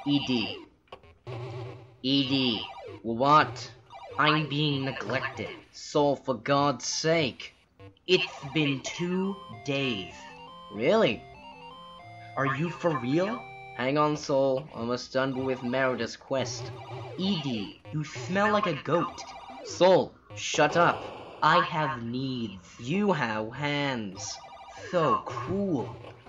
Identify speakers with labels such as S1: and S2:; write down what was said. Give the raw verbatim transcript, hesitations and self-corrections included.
S1: Edie. Edie. What? I'm being neglected. Soul, for God's sake. It's been two days. Really? Are you for real? Hang on, Soul. Almost done with Merida's quest. Edie, you smell like a goat. Soul, shut up. I have needs. You have hands. So cruel.